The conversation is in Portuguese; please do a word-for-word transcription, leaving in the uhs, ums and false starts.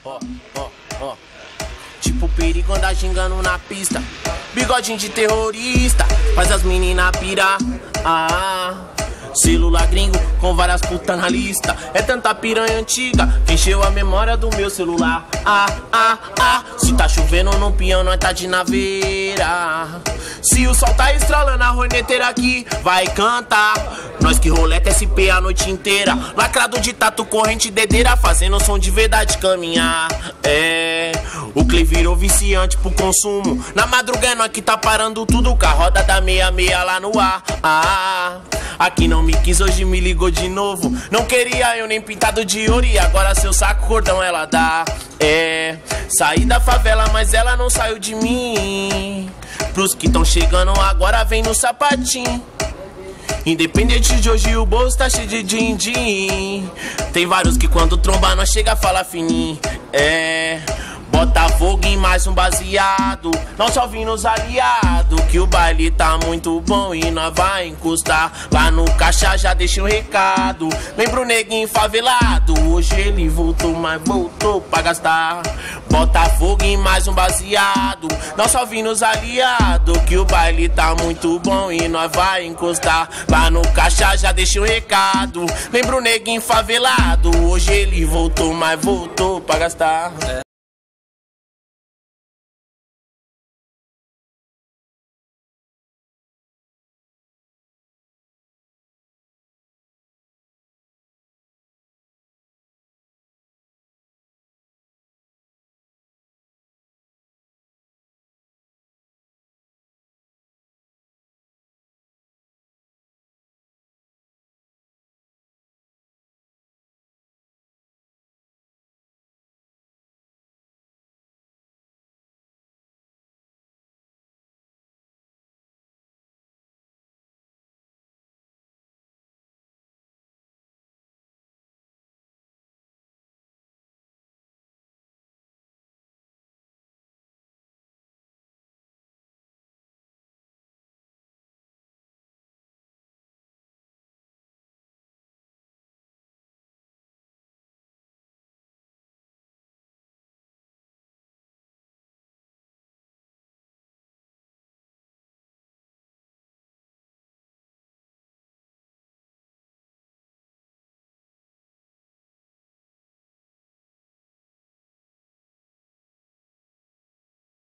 ó, ó, ó. Tipo perigo anda gingando na pista. Bigodinho de terrorista, faz as meninas pirar. Ah, celular gringo com várias putas na lista. É tanta piranha antiga que encheu a memória do meu celular. Ah, ah, ah. Se tá chovendo no peão, nós tá de naveira. Se o sol tá estralando, a horneteira aqui vai cantar. Nós que roleta S P a noite inteira. Lacrado de tatu, corrente dedeira, fazendo som de verdade caminhar. É, o Clay virou viciante pro consumo. Na madrugada nós que tá parando tudo, com a roda da meia meia lá no ar. Ah, aqui não me quis, hoje me ligou de novo. Não queria eu nem pintado de ouro, e agora seu saco cordão ela dá. É, saí da favela, mas ela não saiu de mim. Pros que tão chegando agora vem no sapatinho. Independente de hoje o bolso tá cheio de din-din. Tem vários que quando tromba nós chega a falar fininho. É, bota fogo em mais um baseado. Não só vim nos aliados, que o baile tá muito bom e nós vai encostar. Lá no caixa já deixa um recado. Lembra o neguinho favelado, hoje ele voltou, mas voltou pra gastar. Bota fogo em mais um baseado. Não só vim nos aliados, que o baile tá muito bom e nós vai encostar. Lá no caixa já deixa um recado. Lembra o neguinho favelado, hoje ele voltou, mas voltou pra gastar.